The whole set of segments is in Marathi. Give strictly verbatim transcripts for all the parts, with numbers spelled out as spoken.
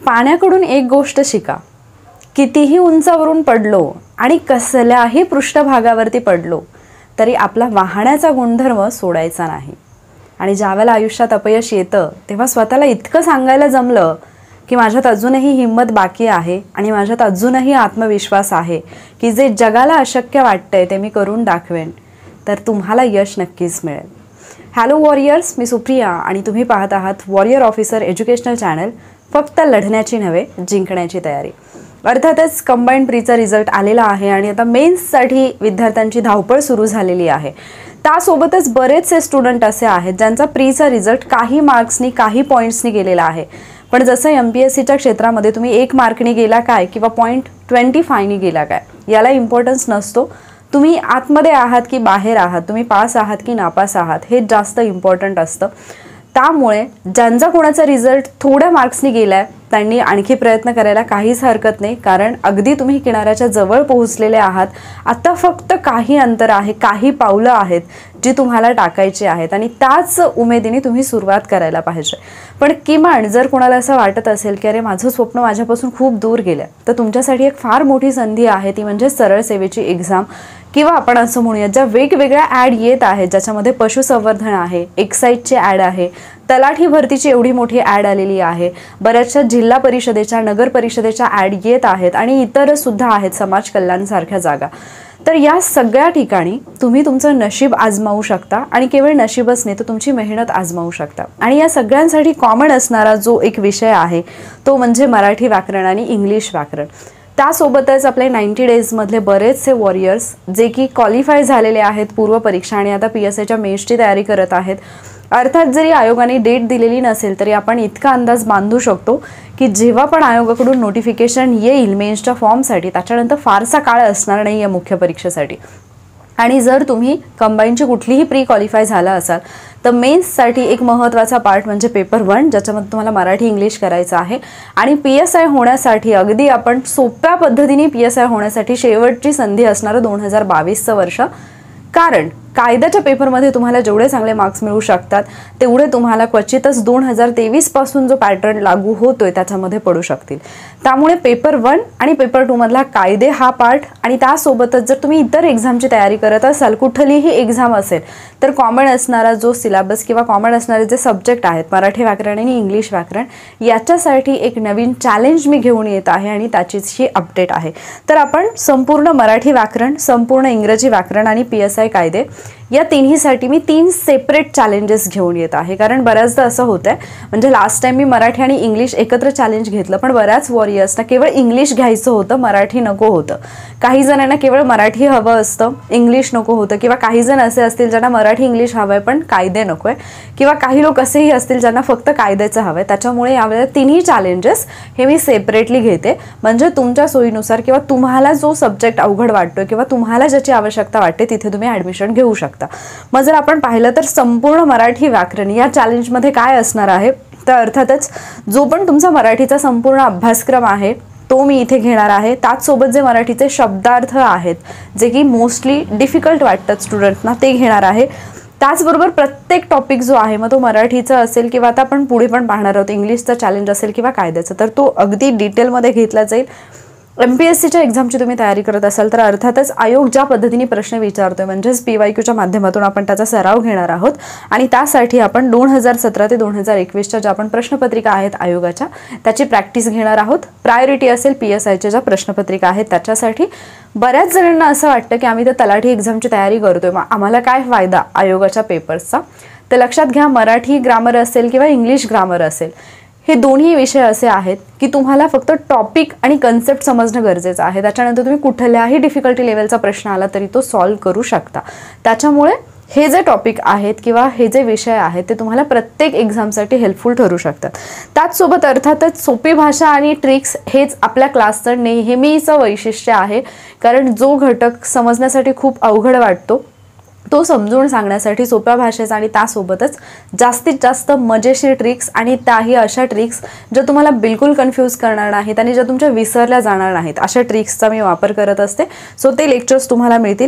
पाण्याकडून एक गोष्ट शिका, कितीही उंचावरून पडलो आणि कसल्याही पृष्ठभागावरती पडलो तरी आपला वाहण्याचा गुणधर्म सोडायचा नाही. आणि ज्यावेळेला आयुष्यात अपयश येतं तेव्हा स्वतःला इतकं सांगायला जमलं की माझ्यात अजूनही हिंमत बाकी आहे आणि माझ्यात अजूनही आत्मविश्वास आहे की जे जगाला अशक्य वाटतंय ते मी करून दाखवेन, तर तुम्हाला यश नक्कीच मिळेल. हॅलो वॉरियर्स, मी सुप्रिया आणि तुम्ही पाहत आहात वॉरियर ऑफिसर एज्युकेशनल चॅनल. फक्त लढण्याची नव्हे, जिंकण्याची तयारी. अर्थातच कंबाईंड प्रीचा रिझल्ट आलेला आहे आणि आता मेन्ससाठी विद्यार्थ्यांची धावपळ सुरू झालेली आहे. त्यासोबतच बरेचसे स्टुडंट असे आहेत ज्यांचा प्रीचा रिझल्ट काही मार्क्सनी काही पॉईंट्सनी गेलेला आहे. पण जसं एम पी एस सीच्या क्षेत्रामध्ये तुम्ही एक मार्कनी गेला काय किंवा पॉईंट ट्वेंटी फायनी गेला काय याला इम्पॉर्टन्स नसतो. तुम्ही आतमध्ये आहात की बाहेर आहात, तुम्ही पास आहात की नापास आहात हे जास्त इम्पॉर्टंट असतं. त्यामुळे ज्यांचा कोणाचा रिझल्ट थोड्या मार्क्सनी गेला आहे त्यांनी आणखी प्रयत्न करायला काहीच हरकत नाही, कारण अगदी तुम्ही किनाऱ्याच्या जवळ पोहोचलेले आहात. आता फक्त काही अंतर आहे, काही पावलं आहेत जी तुम्हाला टाकायची आहेत आणि त्याच उमेदीने तुम्ही सुरुवात करायला पाहिजे. पण किमान जर कोणाला असं वाटत असेल की अरे माझं स्वप्न माझ्यापासून खूप दूर गेलं, तर तुमच्यासाठी एक फार मोठी संधी आहे, ती म्हणजे सरळ सेवेची एक्झाम. किंवा आपण असं म्हणूया ज्या वेगवेगळ्या ॲड येत आहेत, ज्याच्यामध्ये पशुसंवर्धन आहे, एक्साईजची ॲड आहे, तलाठी भरतीची एवढी मोठी ॲड आलेली आहे, बऱ्याचशा जिल्हा परिषदेच्या नगर परिषदेच्या ॲड येत आहेत आणि इतरसुद्धा आहेत समाज कल्याणसारख्या जागा. तर या सगळ्या ठिकाणी तुम्ही तुमचं नशीब आजमावू शकता आणि केवळ नशीबच नाही तर तुमची मेहनत आजमावू शकता. आणि या सगळ्यांसाठी कॉमन असणारा जो एक विषय आहे तो म्हणजे मराठी व्याकरण आणि इंग्लिश व्याकरण. त्यासोबतच आपले नाईंटी डेजमधले बरेचसे वॉरियर्स जे की क्वालिफाय झालेले आहेत पूर्व परीक्षा आणि आता पी एस आयच्या मेन्सची तयारी करत आहेत. अर्थात जरी आयोगाने डेट दिलेली नसेल तरी आपण इतका अंदाज बांधू शकतो की जेव्हा पण आयोगाकडून नोटिफिकेशन येईल मेन्सच्या फॉर्मसाठी त्याच्यानंतर फारसा काळ असणार नाही आहे मुख्य परीक्षेसाठी. आणि जर तुम्ही कंबाईनची कुठलीही प्री क्वालिफाय झाला असाल तर मेन्ससाठी एक महत्त्वाचा पार्ट म्हणजे पेपर वन, ज्याच्यामध्ये तुम्हाला मराठी इंग्लिश करायचं आहे. आणि पी एस आय होण्यासाठी अगदी आपण सोप्या पद्धतीने पी एस आय होण्यासाठी शेवटची संधी असणारं दोन हजार बावीसचं वर्ष. कारण कायद्याच्या पेपरमध्ये तुम्हाला जेवढे चांगले मार्क्स मिळू शकतात तेवढे तुम्हाला क्वचितच दोन हजार तेवीसपासून जो पॅटर्न लागू होतोय त्याच्यामध्ये पडू शकतील. त्यामुळे पेपर वन आणि पेपर टूमधला कायदे हा पार्ट आणि त्यासोबतच जर तुम्ही इतर एक्झामची तयारी करत असाल, कुठलीही एक्झाम असेल, तर कॉमन असणारा जो सिलेबस किंवा कॉमन असणारे जे सब्जेक्ट आहेत मराठी व्याकरण आणि इंग्लिश व्याकरण याच्यासाठी एक नवीन चॅलेंज मी घेऊन येत आहे आणि त्याचीच ही अपडेट आहे. तर आपण संपूर्ण मराठी व्याकरण, संपूर्ण इंग्रजी व्याकरण आणि पी एस आय कायदे या तिन्हीसाठी मी तीन सेपरेट चॅलेंजेस घेऊन येत आहे. कारण बऱ्याचदा असं होतं आहे, म्हणजे लास्ट टाइम मी मराठी आणि इंग्लिश एकत्र चॅलेंज घेतलं पण बऱ्याच वॉरियर्सना केवळ इंग्लिश घ्यायचं होतं, मराठी नको होतं. काही जणांना केवळ मराठी हवं असतं, इंग्लिश नको होतं. किंवा काही जण असे असतील ज्यांना मराठी इंग्लिश हवं आहे पण कायदे नको आहे. किंवा काही लोक असेही असतील ज्यांना फक्त कायद्याचं हवं आहे. त्याच्यामुळे यावेळेला तिन्ही चॅलेंजेस हे मी सेपरेटली घेते, म्हणजे तुमच्या सोयीनुसार किंवा तुम्हाला जो सब्जेक्ट अवघड वाटतोय किंवा तुम्हाला ज्याची आवश्यकता वाटते तिथे तुम्ही ॲडमिशन घेऊ शकता. मग जर आपण पाहिलं तर संपूर्ण मराठी व्याकरण या चॅलेंजमध्ये काय असणार आहे, तर अर्थातच जो पण तुमचा मराठीचा संपूर्ण अभ्यासक्रम आहे तो मी इथे घेणार आहे. त्याचसोबत जे मराठीचे शब्दार्थ आहेत जे की मोस्टली डिफिकल्ट वाटतात स्टुडंटना ते घेणार आहे. त्याचबरोबर प्रत्येक टॉपिक जो आहे मग तो मराठीचा असेल किंवा आता आपण पुढे पण पाहणार आहोत इंग्लिशचा चॅलेंज असेल किंवा कायद्याचा, तर तो अगदी डिटेलमध्ये घेतला जाईल. एम पी एस सीच्या एक्झामची तुम्ही तयारी करत असाल तर अर्थातच आयोग ज्या पद्धतीने प्रश्न विचारतोय म्हणजेच पी वाय क्यूच्या माध्यमातून आपण त्याचा सराव घेणार आहोत. आणि त्यासाठी आपण दोन हजार सतरा ते दोन हजार एकवीसच्या ज्या आपण प्रश्नपत्रिका आहेत आयोगाच्या त्याची प्रॅक्टिस घेणार आहोत. प्रायोरिटी असेल पी एस आयच्या ज्या प्रश्नपत्रिका आहेत त्याच्यासाठी. बऱ्याच जणांना असं वाटतं की आम्ही तर तलाठी एक्झामची तयारी करतोय, मग आम्हाला काय फायदा आयोगाच्या पेपर्सचा. तर लक्षात घ्या, मराठी ग्रामर असेल किंवा इंग्लिश ग्रामर असेल हे दोन्ही विषय असे आहेत की तुम्हाला फक्त टॉपिक आणि कन्सेप्ट समजणं गरजेचं आहे. त्याच्यानंतर तुम्ही कुठल्याही डिफिकल्टी लेवलचा प्रश्न आला तरी तो सॉल्व्ह करू शकता. त्याच्यामुळे हे जे टॉपिक आहेत किंवा हे जे विषय आहेत ते तुम्हाला प्रत्येक एक्झामसाठी हेल्पफुल ठरू शकतात. त्याचसोबत अर्थातच सोपी भाषा आणि ट्रिक्स हेच आपल्या क्लासचं नेहमीचं वैशिष्ट्य आहे. कारण जो घटक समजण्यासाठी खूप अवघड वाटतो तो समजून सांगण्यासाठी सोप्या भाषेचा आणि त्यासोबतच जास्तीत जास्त मजेशीर ट्रिक्स आणि त्याही अशा ट्रिक्स ज्या तुम्हाला बिलकुल कन्फ्यूज करणार नाहीत आणि ज्या तुमच्या विसरल्या जाणार नाहीत अशा ट्रिक्सचा मी वापर करत असते. सो ते लेक्चर्स तुम्हाला मिळतील.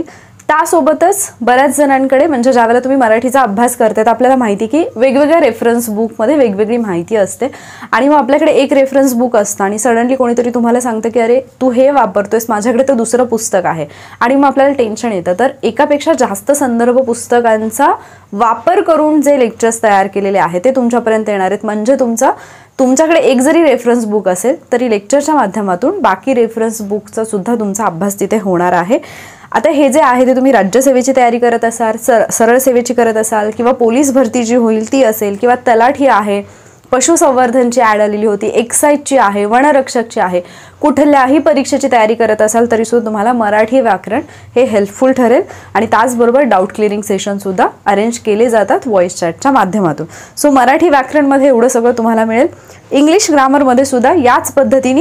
त्यासोबतच बऱ्याच जणांकडे म्हणजे ज्यावेळेला तुम्ही मराठीचा अभ्यास करताय तर आपल्याला माहिती की वेगवेगळ्या रेफरन्स बुकमध्ये वेगवेगळी माहिती असते आणि मग आपल्याकडे एक रेफरन्स बुक असतं आणि सडनली कोणीतरी तुम्हाला सांगतं की अरे तू हे वापरतोयस, माझ्याकडे तर दुसरं पुस्तक आहे आणि मग आपल्याला टेन्शन येतं. तर एकापेक्षा जास्त संदर्भ पुस्तकांचा वापर करून जे लेक्चर्स तयार केलेले आहेत ते तुमच्यापर्यंत येणार आहेत. म्हणजे तुमचा तुमच्याकडे एक जरी रेफरन्स बुक असेल तरी लेक्चरच्या माध्यमातून बाकी रेफरन्स बुकचा सुद्धा तुमचा अभ्यास तिथे होणार आहे. आता हे जे आहे ते तुम्ही राज्यसेवेची तयारी करत असाल, सर सरळ सेवेची करत असाल किंवा पोलीस भरती जी होईल ती असेल किंवा तलाठी आहे, पशुसंवर्धनची ॲड आलेली होती, एक्साईजची आहे, वनरक्षकची आहे, कुठल्याही परीक्षेची तयारी करत असाल तरीसुद्धा तुम्हाला मराठी व्याकरण हे हेल्पफुल ठरेल. आणि त्याचबरोबर डाऊट क्लिअरिंग सेशनसुद्धा अरेंज केले जातात व्हॉइस चॅटच्या माध्यमातून. सो मराठी व्याकरणमध्ये एवढं सगळं तुम्हाला मिळेल. इंग्लिश ग्रामरमध्ये सुद्धा याच पद्धतीने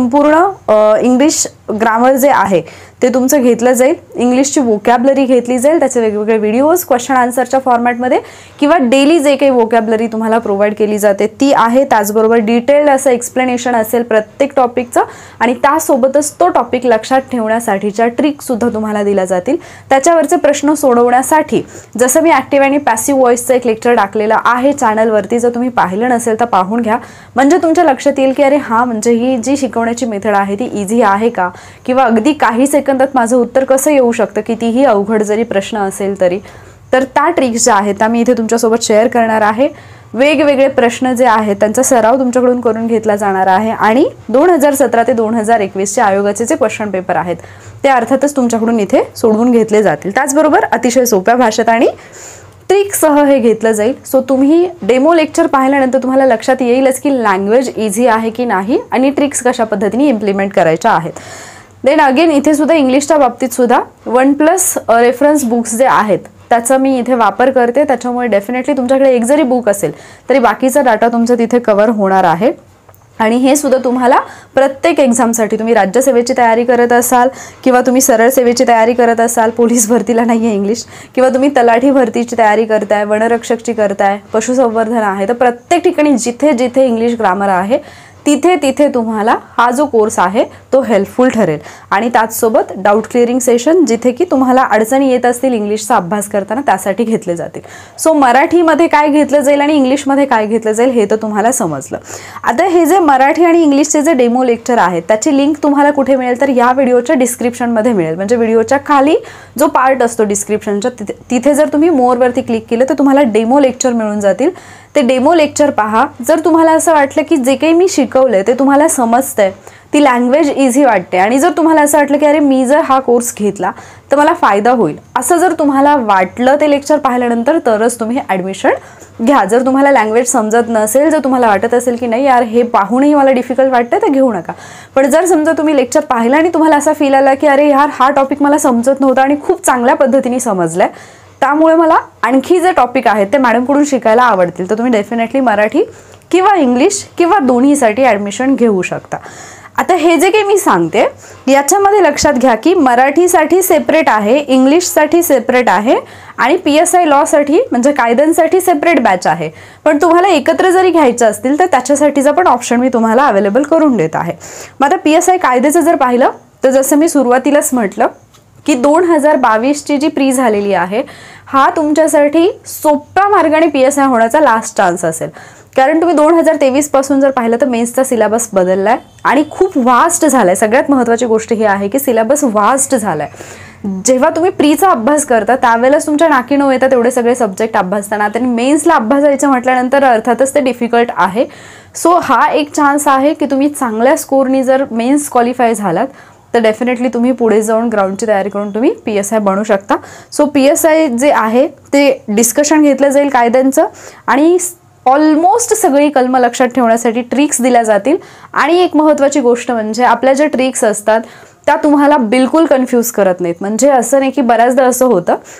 संपूर्ण इंग्लिश ग्रामर जे आहे ते तुमचं घेतलं जाईल. इंग्लिशची वोकॅबलरी घेतली जाईल, त्याचे वेगवेगळे व्हिडिओज क्वेश्चन आन्सरच्या फॉर्मॅटमध्ये किंवा डेली जे काही वोकॅबलरी तुम्हाला प्रोव्हाइड केली जाते ती आहे. त्याचबरोबर डिटेल्ड असं एक्सप्लेनेशन असेल प्रत्येक टॉपिकचं आणि त्यासोबतच तो टॉपिक लक्षात ठेवण्यासाठीच्या ट्रिकसुद्धा तुम्हाला दिल्या जातील. त्याच्यावरचे प्रश्न सोडवण्यासाठी जसं मी ॲक्टिव्ह आणि पॅसिव्ह व्हॉइसचं एक लेक्चर टाकलेलं आहे चॅनलवरती, जर तुम्ही पाहिलं नसेल तर पाहून घ्या. म्हणजे तुमच्या लक्षात येईल की अरे हां म्हणजे ही जी शिकवण्याची मेथड आहे ती इझी आहे का, किंवा अगदी काही सेकंदात माझं उत्तर कसं येऊ शकतं कितीही अवघड जरी प्रश्न असेल तरी. तर त्या ट्रिक्स ज्या आहेत त्या मी इथे तुमच्यासोबत शेअर करणार आहे. वेगवेगळे प्रश्न जे आहेत त्यांचा सराव तुमच्याकडून करून घेतला जाणार आहे आणि दोन हजार सतरा ते दोन हजार एकवीसचे आयोगाचे जे क्वेश्चन पेपर आहेत ते अर्थातच तुमच्याकडून इथे सोडवून घेतले जातील. त्याचबरोबर अतिशय सोप्या भाषेत आणि ट्रिकसह हे घेतलं जाईल. सो तुम्ही डेमो लेक्चर पाहिल्यानंतर तुम्हाला लक्षात येईलच की लँग्वेज इझी आहे की नाही आणि ट्रिक्स कशा पद्धतीने इम्प्लिमेंट करायच्या आहेत. देन अगेन इथे सुद्धा इंग्लिशच्या बाबतीत सुद्धा वन प्लस रेफरन्स बुक्स जे आहेत त्याचा मी इथे वापर करते. त्याच्यामुळे डेफिनेटली तुमच्याकडे एक जरी बुक असेल तरी बाकीचा डाटा तुमचा तिथे कव्हर होणार आहे. आणि हे सुद्धा तुम्हाला प्रत्येक एक्झामसाठी, तुम्ही राज्यसेवेची तयारी करत असाल किंवा तुम्ही सरळ सेवेची तयारी करत असाल, पोलीस भरतीला नाही आहे इंग्लिश, किंवा तुम्ही तलाठी भरतीची तयारी करताय, वनरक्षकची करताय, पशुसंवर्धन आहे, तर प्रत्येक ठिकाणी जिथे जिथे इंग्लिश ग्रामर आहे तिथे तिथे तुम्हाला हा जो कोर्स आहे तो हेल्पफुल ठरेल. आणि त्याचसोबत डाऊट क्लिअरिंग सेशन जिथे की तुम्हाला अडचणी येत असतील इंग्लिशचा अभ्यास करताना त्यासाठी घेतले जातील. सो मराठीमध्ये काय घेतलं जाईल आणि इंग्लिशमध्ये काय घेतलं जाईल हे तर तुम्हाला समजलं. आता हे जे मराठी आणि इंग्लिशचे जे डेमो लेक्चर आहेत त्याची लिंक तुम्हाला कुठे मिळेल तर या व्हिडिओच्या डिस्क्रिप्शनमध्ये मिळेल. म्हणजे व्हिडिओच्या खाली जो पार्ट असतो डिस्क्रिप्शनच्या तिथे तिथे जर तुम्ही मोरवरती क्लिक केलं तर तुम्हाला डेमो लेक्चर मिळून जातील. ते डेमो लेक्चर पहा. जर तुम्हाला असं वाटलं की जे काही मी शिकवलंय ते तुम्हाला समजतंय, ती लँग्वेज इझी वाटते आणि जर तुम्हाला असं वाटलं की अरे मी जर हा कोर्स घेतला तर मला फायदा होईल असं जर तुम्हाला वाटलं ते लेक्चर पाहिल्यानंतर तरच तुम्ही ॲडमिशन घ्या. जर तुम्हाला लँग्वेज समजत नसेल, जर तुम्हाला वाटत असेल की नाही यार हे पाहूनही मला डिफिकल्ट वाटतं तर घेऊ नका. पण जर समजा तुम्ही लेक्चर पाहिलं आणि तुम्हाला असा फील आला की अरे यार हा टॉपिक मला समजत नव्हता आणि खूप चांगल्या पद्धतीने समजलाय, त्यामुळे मला आणखी जे टॉपिक आहेत ते मॅडमकडून शिकायला आवडतील, तर तुम्ही डेफिनेटली मराठी किंवा इंग्लिश किंवा दोन्हीसाठी ॲडमिशन घेऊ शकता. आता हे जे काही मी सांगते याच्यामध्ये लक्षात घ्या की मराठीसाठी सेपरेट आहे, इंग्लिशसाठी सेपरेट आहे आणि पी एस आय लॉसाठी म्हणजे कायद्यांसाठी सेपरेट बॅच आहे. पण तुम्हाला एकत्र जरी घ्यायचं असतील तर त्याच्यासाठीचा पण ऑप्शन मी तुम्हाला अवेलेबल करून देत आहे. मग आता पी एस आय कायद्याचं जर पाहिलं तर जसं मी सुरुवातीलाच म्हटलं की दोन हजार बावीसची जी प्री झालेली आहे हा तुमच्यासाठी सोप्या मार्गाने पी एस आय होण्याचा लास्ट चान्स असेल. कारण तुम्ही दोन हजार तेवीस पासून जर पाहिलं तर मेन्सचा सिलेबस बदललाय आणि खूप वास्ट झालाय. सगळ्यात महत्त्वाची गोष्ट ही आहे की सिलेबस वास्ट झालाय. जेव्हा तुम्ही प्रीचा अभ्यास करता त्यावेळेस तुमच्या नाकी नऊ येतात एवढे सगळे सब्जेक्ट अभ्यासताना, आणि मेन्सला अभ्यासायचं म्हटल्यानंतर अर्थातच ते डिफिकल्ट आहे. सो हा एक चान्स आहे की तुम्ही चांगल्या स्कोरनी जर मेन्स क्वालिफाय झालात तर डेफिनेटली तुम्ही पुढे जाऊन ग्राउंडची तयारी करून तुम्ही पी एस आय बनू शकता. सो पी एस आय जे आहे ते डिस्कशन घेतलं जाईल कायद्यांचं आणि ऑलमोस्ट सगळी कलमं लक्षात ठेवण्यासाठी ट्रिक्स दिल्या जातील. आणि एक महत्त्वाची गोष्ट म्हणजे आपल्या ज्या ट्रिक्स असतात त्या तुम्हाला बिलकुल कन्फ्यूज करत नाहीत. म्हणजे असं नाही की बऱ्याचदा असं होतं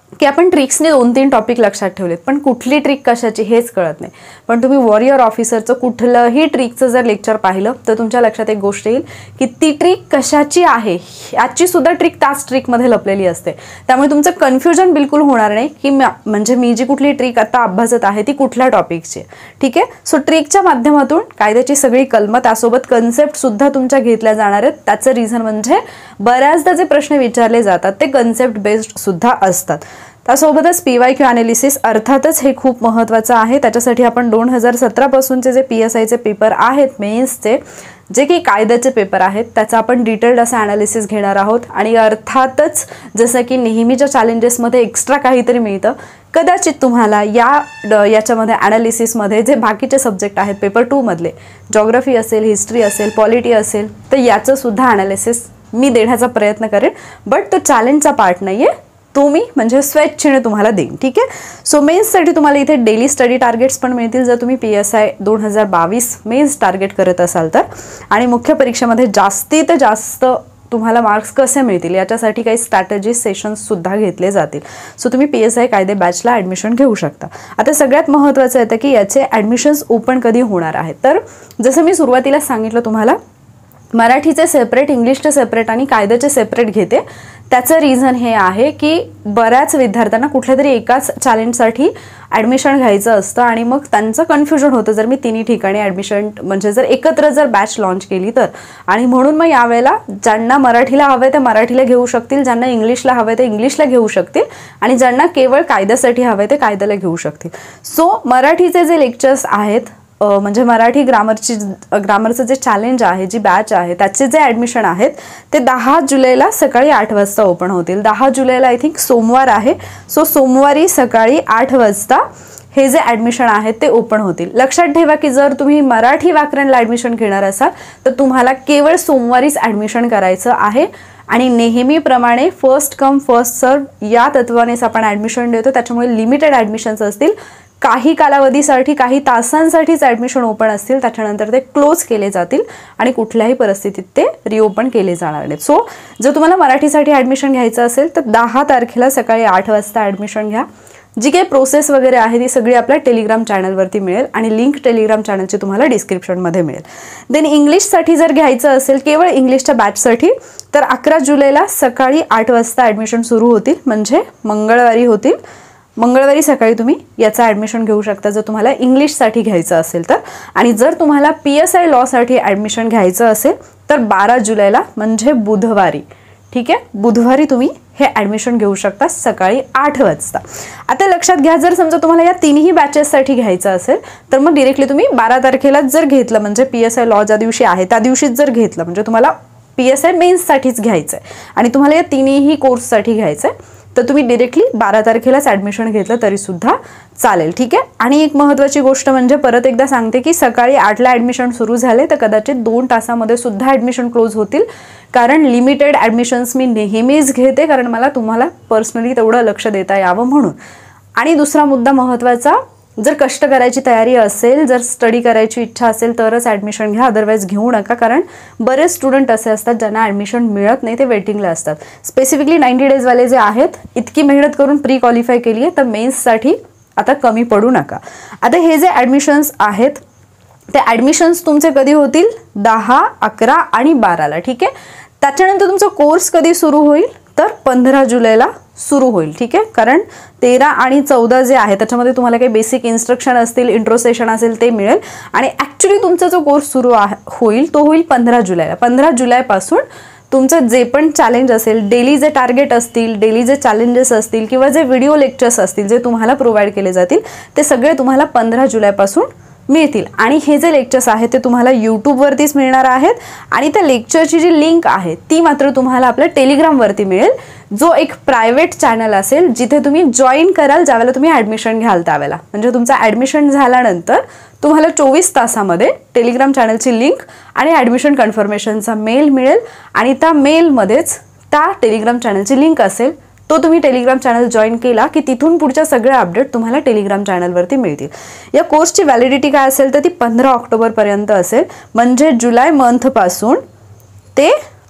की आपण ट्रिक्सने दोन तीन टॉपिक लक्षात ठेवलेत, पण कुठली ट्रिक कशाची हेच कळत नाही. पण तुम्ही वॉरियर ऑफिसरचं कुठलंही ट्रिकचं जर लेक्चर पाहिलं तर तुमच्या लक्षात एक गोष्ट येईल की ती ट्रिक कशाची आहे, याची सुद्धा ट्रिक त्याच ट्रिकमध्ये लपलेली असते. त्यामुळे तुमचं कन्फ्युजन बिलकुल होणार नाही की म्हणजे मी जी कुठली ट्रिक आता अभ्यासत आहे ती कुठल्या टॉपिकची. ठीक आहे. सो ट्रिकच्या माध्यमातून कायद्याची सगळी कलमं त्यासोबत कन्सेप्ट सुद्धा तुमच्या घेतल्या जाणार आहेत. त्याचं रिझन म्हणजे बऱ्याचदा जे प्रश्न विचारले जातात ते कन्सेप्ट बेस्ड सुद्धा असतात. त्यासोबतच पी वाय क्यू अनालिसिस अर्थातच हे खूप महत्त्वाचं आहे. त्याच्यासाठी आपण दोन हजार सतरापासूनचे जे पी एस आयचे पेपर आहेत मेन्सचे, जे की कायद्याचे पेपर आहेत, त्याचा आपण डिटेल्ड असं ॲनालिसिस घेणार आहोत. आणि अर्थातच जसं की नेहमीच्या चॅलेंजेसमध्ये एक्स्ट्रा काहीतरी मिळतं, कदाचित तुम्हाला या याच्यामध्ये ॲनालिसिसमध्ये जे बाकीचे सब्जेक्ट आहेत पेपर टूमधले, जॉग्रफी असेल, हिस्ट्री असेल, पॉलिटी असेल, तर याचंसुद्धा ॲनालिसिस मी देण्याचा प्रयत्न करेन. बट तो चॅलेंजचा पार्ट नाही आहे, तो मी म्हणजे स्वेच्छेने तुम्हाला देईन. ठीक आहे. सो मेन्ससाठी तुम्हाला इथे डेली स्टडी टार्गेट्स पण मिळतील जर तुम्ही पी एस आय दोन हजार बावीस मेन्स टार्गेट करत असाल तर. आणि मुख्य परीक्षेमध्ये जास्तीत जास्त तुम्हाला मार्क्स कसे मिळतील याच्यासाठी काही स्ट्रॅटेजी सेशन्ससुद्धा घेतले जातील. सो तुम्ही पी एस आय कायदे बॅचला ॲडमिशन घेऊ शकता. आता सगळ्यात महत्त्वाचं येतं की याचे ॲडमिशन्स ओपन कधी होणार आहेत. तर जसं मी सुरुवातीला सांगितलं तुम्हाला, मराठीचे सेपरेट, इंग्लिशचे सेपरेट आणि कायद्याचे सेपरेट घेते. त्याचं रिझन हे आहे की बऱ्याच विद्यार्थ्यांना कुठल्या तरी एकाच चॅलेंजसाठी ॲडमिशन घ्यायचं असतं आणि मग त्यांचं कन्फ्युजन होतं जर मी तिन्ही ठिकाणी ॲडमिशन म्हणजे जर एकत्र जर बॅच लॉन्च केली तर. आणि म्हणून मग यावेळेला ज्यांना मराठीला हवं ते मराठीला घेऊ शकतील, ज्यांना इंग्लिशला हवं ते इंग्लिशला घेऊ शकतील आणि ज्यांना केवळ कायद्यासाठी हवं ते कायद्याला घेऊ शकतील. सो मराठीचे जे लेक्चर्स आहेत म्हणजे मराठी ग्रामरची ग्रामरचं जे चॅलेंज आहे, जी बॅच आहे, त्याचे जे ॲडमिशन आहेत ते दहा जुलैला सकाळी आठ वाजता ओपन होतील. दहा जुलैला आय थिंक सोमवार आहे. सो सोमवारी सकाळी आठ वाजता हे जे ॲडमिशन आहेत ते ओपन होतील. लक्षात ठेवा की जर तुम्ही मराठी व्याकरणला ॲडमिशन घेणार असाल तर तुम्हाला केवळ सोमवारीच ॲडमिशन करायचं आहे. आणि नेहमीप्रमाणे फर्स्ट कम फर्स्ट सर्व या तत्वानेच आपण ॲडमिशन देतो. त्याच्यामुळे लिमिटेड ॲडमिशन्स असतील, काही कालावधीसाठी, काही तासांसाठीच ॲडमिशन ओपन असतील, त्याच्यानंतर ते क्लोज केले जातील आणि कुठल्याही परिस्थितीत ते रिओपन केले जाणार नाहीत. सो जर तुम्हाला मराठीसाठी ॲडमिशन घ्यायचं असेल तर दहा तारखेला सकाळी आठ वाजता ॲडमिशन घ्या. जी काही प्रोसेस वगैरे आहे ती सगळी आपल्या टेलिग्राम चॅनलवरती मिळेल आणि लिंक टेलिग्राम चॅनलची तुम्हाला डिस्क्रिप्शनमध्ये मिळेल. देन इंग्लिशसाठी जर घ्यायचं असेल केवळ इंग्लिशच्या बॅचसाठी तर अकरा जुलैला सकाळी आठ वाजता ॲडमिशन सुरू होतील, म्हणजे मंगळवारी होतील. मंगळवारी सकाळी तुम्ही याचं ॲडमिशन घेऊ शकता जर तुम्हाला इंग्लिशसाठी घ्यायचं असेल तर. आणि जर तुम्हाला पी एस आय लॉसाठी ॲडमिशन घ्यायचं असेल तर बारा जुलैला म्हणजे बुधवारी, ठीक आहे, बुधवारी तुम्ही हे ॲडमिशन घेऊ शकता सकाळी आठ वाजता. आता लक्षात घ्या, जर समजा तुम्हाला या तिन्ही बॅचेससाठी घ्यायचं असेल तर मग डिरेक्टली तुम्ही बारा तारखेलाच जर घेतलं म्हणजे पी एस आय लॉ ज्या दिवशी आहे त्या दिवशीच जर घेतलं म्हणजे तुम्हाला पी एस आय मेन्ससाठीच घ्यायचं आहे आणि तुम्हाला या तिन्ही कोर्ससाठी घ्यायचं आहे तर तुम्ही डिरेक्टली बारा तारखेलाच ॲडमिशन घेतलं तरीसुद्धा चालेल. ठीक आहे. आणि एक महत्त्वाची गोष्ट म्हणजे परत एकदा सांगते की सकाळी आठला ॲडमिशन सुरू झाले तर कदाचित दोन तासामध्ये सुद्धा ॲडमिशन क्लोज होतील, कारण लिमिटेड ॲडमिशन्स मी नेहमीच घेते, कारण मला तुम्हाला पर्सनली तेवढं लक्ष देता यावं म्हणून. आणि दुसरा मुद्दा महत्त्वाचा, जर कष्ट करायची तयारी असेल, जर स्टडी करायची इच्छा असेल तरच ॲडमिशन घ्या, अदरवाईज घेऊ नका, कारण बरेच स्टुडंट असे असतात ज्यांना ॲडमिशन मिळत नाही, ते वेटिंगला असतात. स्पेसिफिकली नाईन्टी डेजवाले जे आहेत, इतकी मेहनत करून प्री क्वालिफाय केली आहे तर मेन्ससाठी आता कमी पडू नका. आता हे जे ॲडमिशन्स आहेत ते ॲडमिशन्स तुमचे कधी होतील, दहा, अकरा आणि बाराला. ठीक आहे. त्याच्यानंतर तुमचा कोर्स कधी सुरू होईल तर पंधरा जुलैला सुरू होईल. ठीक आहे. कारण तेरा आणि चौदा जे आहे त्याच्यामध्ये तुम्हाला काही बेसिक इन्स्ट्रक्शन असतील, इंट्रो सेशन असेल ते मिळेल आणि ॲक्च्युली तुमचा जो कोर्स सुरू होईल तो होईल पंधरा जुलैला. पंधरा जुलैपासून तुमचं जे पण चॅलेंज असेल, डेली जे टार्गेट असतील, डेली जे चॅलेंजेस असतील किंवा जे व्हिडिओ लेक्चर्स असतील जे तुम्हाला प्रोव्हाइड केले जातील ते सगळे तुम्हाला पंधरा जुलैपासून मिळतील. आणि हे जे लेक्चर्स आहेत ते तुम्हाला यूट्यूबवरतीच मिळणार आहेत आणि त्या लेक्चरची जी लिंक आहे ती मात्र तुम्हाला आपल्या टेलिग्रामवरती मिळेल, जो एक प्रायव्हेट चॅनल असेल जिथे तुम्ही जॉईन कराल ज्यावेळेला तुम्ही ॲडमिशन घ्याल त्यावेळेला. म्हणजे तुमचं ॲडमिशन झाल्यानंतर तुम्हाला चोवीस तासामध्ये टेलिग्राम चॅनलची लिंक आणि ॲडमिशन कन्फर्मेशनचा मेल मिळेल आणि त्या मेलमध्येच त्या टेलिग्राम चॅनलची लिंक असेल. तो तुम्ही टेलिग्राम चॅनल जॉईन केला की तिथून पुढच्या सगळ्या अपडेट तुम्हाला टेलिग्राम चॅनलवरती मिळतील. या कोर्सची व्हॅलिडिटी काय असेल तर ती पंधरा ऑक्टोबरपर्यंत असेल, म्हणजे जुलै मंथपासून ते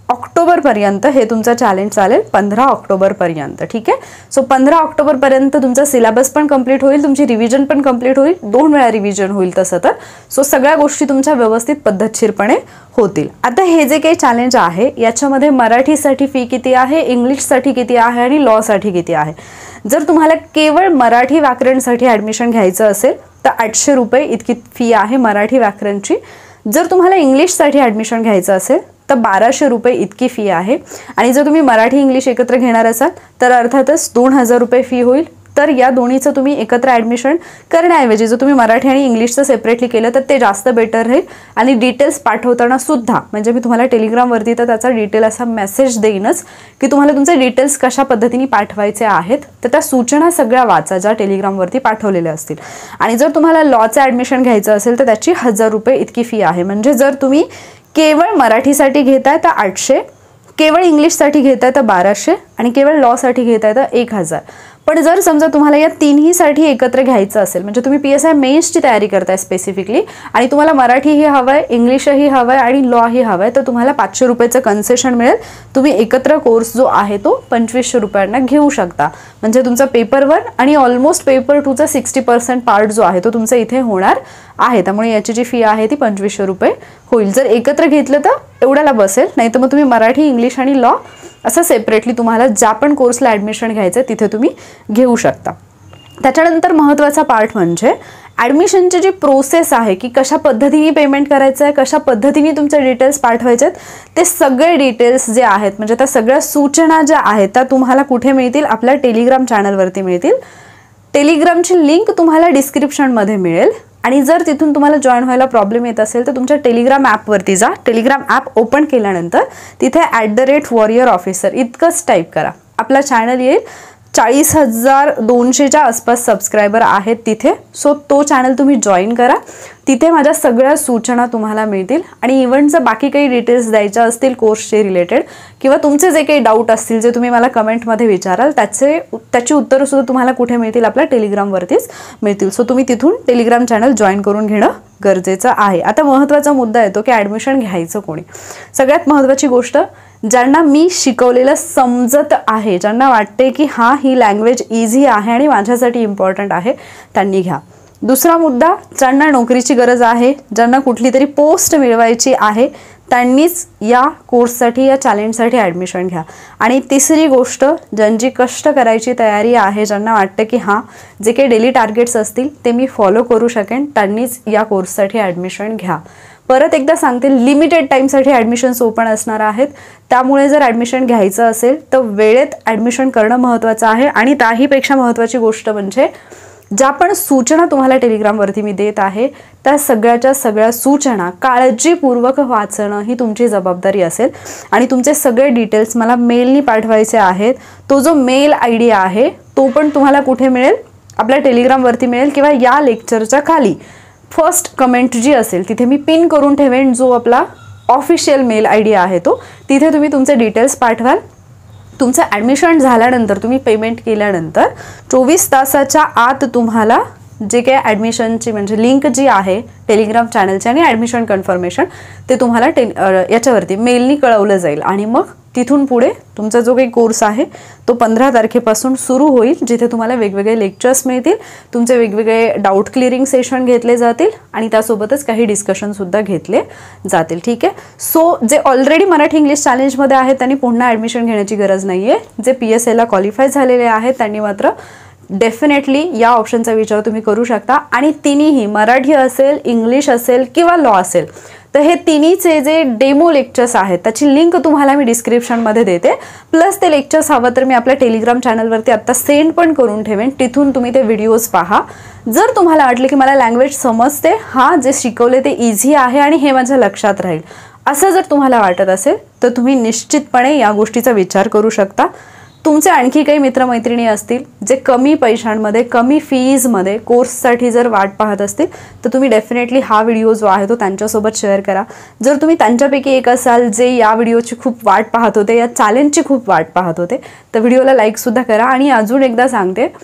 ऑक्टोबरपर्यंत हे तुमचं चॅलेंज चालेल, पंधरा ऑक्टोबरपर्यंत. ठीक आहे. सो पंधरा ऑक्टोबरपर्यंत तुमचा सिलेबस पण कंप्लीट होईल, तुमची रिव्हिजन पण कंप्लीट होईल, दोन वेळा रिव्हिजन होईल तसं तर. सो सगळ्या गोष्टी तुमच्या व्यवस्थित पद्धतशीरपणे होतील. आता हे जे काही चॅलेंज आहे याच्यामध्ये मराठीसाठी फी किती आहे, इंग्लिशसाठी किती आहे आणि लॉसाठी किती आहे. जर तुम्हाला केवळ मराठी व्याकरणसाठी ॲडमिशन घ्यायचं असेल तर आठशे रुपये इतकी फी आहे मराठी व्याकरणची. जर तुम्हाला इंग्लिशसाठी ॲडमिशन घ्यायचं असेल तर बाराशे रुपये इतकी फी आहे. आणि जर तुम्ही मराठी इंग्लिश एकत्र घेणार असाल तर अर्थातच दोन हजार रुपये फी होईल. तर या दोन्हीचं तुम्ही एकत्र ॲडमिशन करण्याऐवजी जर तुम्ही मराठी आणि इंग्लिशचं सेपरेटली केलं तर ते जास्त बेटर राहील. आणि डिटेल्स पाठवताना सुद्धा म्हणजे मी तुम्हाला टेलिग्रामवरती तर त्याचा डिटेल असा मेसेज देईनच की तुम्हाला तुमचे डिटेल्स कशा पद्धतीने पाठवायचे आहेत, तर त्या सूचना सगळ्या वाचा ज्या टेलिग्रामवरती पाठवलेल्या असतील. आणि जर तुम्हाला लॉचं ॲडमिशन घ्यायचं असेल तर त्याची हजार रुपये इतकी फी आहे. म्हणजे जर तुम्ही केवळ मराठीसाठी घेताय तर आठशे, केवळ इंग्लिशसाठी घेताय तर बाराशे आणि केवळ लॉसाठी घेताय तर एक हजार. पण जर समजा तुम्हाला या तिन्हीसाठी एकत्र घ्यायचं असेल म्हणजे तुम्ही पी एस आय मेन्सची तयारी करताय स्पेसिफिकली आणि तुम्हाला मराठीही हवं आहे, इंग्लिशही हवं आहे आणि लॉही हवं आहे तर तुम्हाला पाचशे रुपयाचं कन्सेशन मिळेल. तुम्ही एकत्र कोर्स जो आहे तो पंचवीसशे रुपयांना घेऊ शकता. म्हणजे तुमचा पेपर वन आणि ऑलमोस्ट पेपर टूचा सिक्स्टी पर्सेंट पार्ट जो आहे तो तुमचा इथे होणार आहे. त्यामुळे याची जी फी आहे ती पंचवीसशे रुपये होईल. जर एकत्र घेतलं तर एवढ्याला बसेल, नाही तर मग तुम्ही मराठी, इंग्लिश आणि लॉ असं सेपरेटली तुम्हाला ज्या पण कोर्सला ॲडमिशन घ्यायचं तिथे तुम्ही घेऊ शकता. त्याच्यानंतर महत्त्वाचा पार्ट म्हणजे ॲडमिशनची जी प्रोसेस आहे की कशा पद्धतीने पेमेंट करायचं आहे, कशा पद्धतीने तुमचे डिटेल्स पाठवायचे आहेत, ते सगळे डिटेल्स जे आहेत म्हणजे त्या सगळ्या सूचना ज्या आहेत त्या तुम्हाला कुठे मिळतील, आपल्या टेलिग्राम चॅनलवरती मिळतील. टेलिग्रामची लिंक तुम्हाला डिस्क्रिप्शनमध्ये मिळेल. आणि जर तिथून तुम्हाला जॉईन व्हायला प्रॉब्लेम येत असेल तर तुमच्या टेलिग्राम ॲपवरती जा. टेलिग्राम ॲप ओपन केल्यानंतर तिथे at the rate warrior officer इतकंच टाईप करा, आपला चॅनल येईल. चाळीस हजार दोनशेच्या आसपास सबस्क्रायबर आहेत तिथे. सो तो चॅनल तुम्ही जॉईन करा. तिथे माझ्या सगळ्या सूचना तुम्हाला मिळतील. आणि इव्हन जर बाकी काही डिटेल्स द्यायच्या असतील कोर्सचे रिलेटेड किंवा तुमचे जे काही डाऊट असतील जे तुम्ही मला कमेंटमध्ये विचाराल त्याचे त्याची उत्तरंसुद्धा तुम्हाला कुठे मिळतील, आपल्या टेलिग्रामवरतीच मिळतील. सो तुम्ही तिथून टेलिग्राम चॅनल जॉईन करून घेणं गरजेचं आहे. आता महत्त्वाचा मुद्दा येतो की ॲडमिशन घ्यायचं कोणी. सगळ्यात महत्त्वाची गोष्ट, ज्यांना मी शिकवलेलं समजत आहे, ज्यांना वाटते की हां ही लँग्वेज इझी आहे आणि माझ्यासाठी इम्पॉर्टंट आहे, त्यांनी घ्या. दुसरा मुद्दा, ज्यांना नोकरीची गरज आहे, ज्यांना कुठली तरी पोस्ट मिळवायची आहे, त्यांनीच या कोर्ससाठी या चॅलेंजसाठी ॲडमिशन घ्या. आणि तिसरी गोष्ट, ज्यांची कष्ट करायची तयारी आहे, ज्यांना वाटतं की हां जे काही डेली टार्गेट्स असतील ते मी फॉलो करू शकेन, त्यांनीच या कोर्ससाठी ॲडमिशन घ्या. परत एकदा सांगते, लिमिटेड टाईमसाठी ॲडमिशन्स ओपन असणार आहेत. त्यामुळे जर ॲडमिशन घ्यायचं असेल तर वेळेत ॲडमिशन करणं महत्त्वाचं आहे. आणि त्याहीपेक्षा महत्त्वाची गोष्ट म्हणजे ज्या पण सूचना तुम्हाला टेलिग्रामवरती मी देत आहे त्या सगळ्याच्या सगळ्या सूचना काळजीपूर्वक वाचणं ही तुमची जबाबदारी असेल. आणि तुमचे सगळे डिटेल्स मला मेलनी पाठवायचे आहेत. तो जो मेल आय डी आहे तो पण तुम्हाला कुठे मिळेल, आपल्या टेलिग्रामवरती मिळेल किंवा या लेक्चरच्या खाली फर्स्ट कमेंट जी असेल तिथे मी पिन करून ठेवेन जो आपला ऑफिशियल मेल आय डी आहे तो. तिथे तुम्ही तुमचे डिटेल्स पाठवाल. तुमचं ॲडमिशन झाल्यानंतर तुम्ही पेमेंट केल्यानंतर चोवीस तासाच्या आत तुम्हाला जे काही ॲडमिशनची म्हणजे लिंक जी आहे टेलिग्राम चॅनलची आणि ॲडमिशन कन्फर्मेशन ते तुम्हाला टे याच्यावरती मेलनी कळवलं जाईल. आणि मग तिथून पुढे तुमचा जो काही कोर्स आहे तो पंधरा तारखेपासून सुरू होईल, जिथे तुम्हाला वेगवेगळे लेक्चर्स मिळतील, तुमचे वेगवेगळे डाऊट क्लिअरिंग सेशन घेतले जातील आणि त्यासोबतच काही डिस्कशनसुद्धा घेतले जातील. ठीक आहे. सो जे ऑलरेडी मराठी इंग्लिश चॅलेंजमध्ये आहेत त्यांनी पुन्हा ॲडमिशन घेण्याची गरज नाही आहे. जे पी एस एला क्वालिफाय झालेले आहेत त्यांनी मात्र डेफिनेटली या ऑप्शनचा विचार तुम्ही करू शकता. आणि तिन्हीही मराठी असेल, इंग्लिश असेल किंवा लॉ असेल तर हे तिन्हीचे जे डेमो लेक्चर्स आहेत त्याची लिंक तुम्हाला मी डिस्क्रिप्शनमध्ये देते. प्लस ते लेक्चर्स हवं तर मी आपल्या टेलिग्राम चॅनलवरती आत्ता सेंड पण करून ठेवेन. तिथून तुम्ही ते व्हिडिओज पहा. जर तुम्हाला वाटलं की मला लँग्वेज समजते, हां जे शिकवले ते इझी आहे आणि हे माझ्या लक्षात राहील, असं जर तुम्हाला वाटत असेल तर तुम्ही निश्चितपणे या गोष्टीचा विचार करू शकता. तुमचे आणखी काही मित्रमैत्रिणी असतील जे कमी पैशांमध्ये, कमी फीजमध्ये कोर्ससाठी जर वाट पाहत असतील तर तुम्ही डेफिनेटली हा व्हिडिओ जो आहे तो त्यांच्यासोबत शेअर करा. जर तुम्ही त्यांच्यापैकी एक असाल जे या व्हिडिओची खूप वाट पाहत होते, या चॅलेंजची खूप वाट पाहत होते, तर व्हिडिओला लाईकसुद्धा करा. आणि अजून एकदा सांगते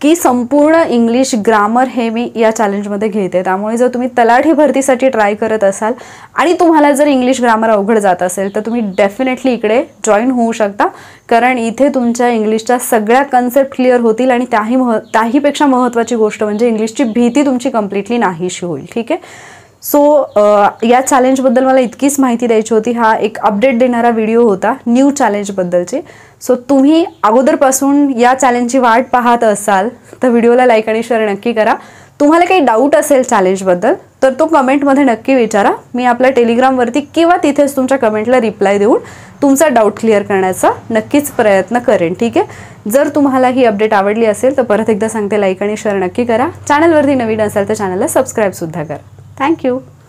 की संपूर्ण इंग्लिश ग्रामर हे मी या चॅलेंजमध्ये घेते. त्यामुळे जर तुम्ही तलाठी भरतीसाठी ट्राय करत असाल आणि तुम्हाला जर इंग्लिश ग्रामर अवघड जात असेल तर तुम्ही डेफिनेटली इकडे जॉईन होऊ शकता, कारण इथे तुमच्या इंग्लिशच्या सगळ्या कन्सेप्ट क्लिअर होतील आणि त्याही मह त्याहीपेक्षा महत्त्वाची गोष्ट म्हणजे इंग्लिशची भीती तुमची कम्प्लिटली नाहीशी होईल. ठीक आहे. सो या चॅलेंजबद्दल मला इतकीच माहिती द्यायची होती. हा एक अपडेट देणारा व्हिडिओ होता न्यू चॅलेंजबद्दलचे. सो तुम्ही अगोदरपासून या चॅलेंजची वाट पाहत असाल तर व्हिडिओला लाईक आणि शेअर नक्की करा. तुम्हाला काही डाऊट असेल चॅलेंजबद्दल तर तो कमेंटमध्ये नक्की विचारा. मी आपल्या टेलिग्रामवरती किंवा तिथेच तुमच्या कमेंटला रिप्लाय देऊन तुमचा डाऊट क्लिअर करण्याचा नक्कीच प्रयत्न करेन. ठीक आहे. जर तुम्हाला ही अपडेट आवडली असेल तर परत एकदा सांगते, लाईक आणि शेअर नक्की करा. चॅनलवरती नवीन असाल तर चॅनलला सबस्क्राईबसुद्धा करा. Thank you.